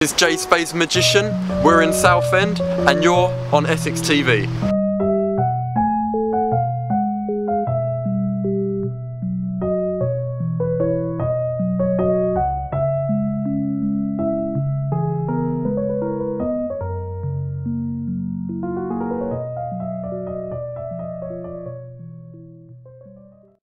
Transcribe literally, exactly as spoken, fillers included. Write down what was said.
It's J Space Magician, we're in Southend and you're on Essex T V.